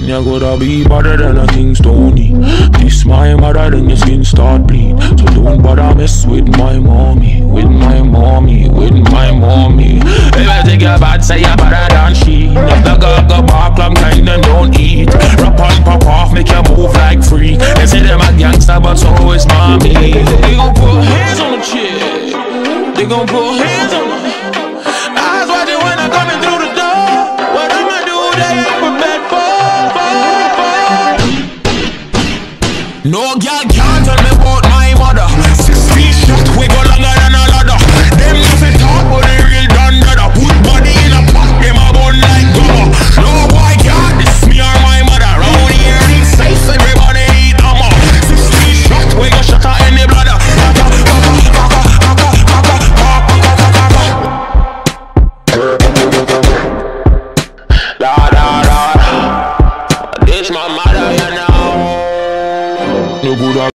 you gotta be better than a King Stony. This my mother, then your skin start bleed. So don't bother mess with my mommy, with my mommy, with my mommy. If I take your bad, say you're better than she. If the girl go bark, long time them don't eat. Rap on, pop off, make you move like freak. They say them a gangster, but so is mommy. They gon' put hands on the chick. They gon' put hands on her. Eyes watching when I'm coming through the door. What I'ma do, they ain't prepared for. No girl can't tell me about my mother. 6 feet shot, we go longer than a ladder. Them nothing talk, but they real done dada. Put body in a pot, them a bun like gummer. No boy can't diss me or my mother. Round here it's safe, everybody eat hammer. 6 feet shot, we go shut her in the bladder. This my mother, you know. No good.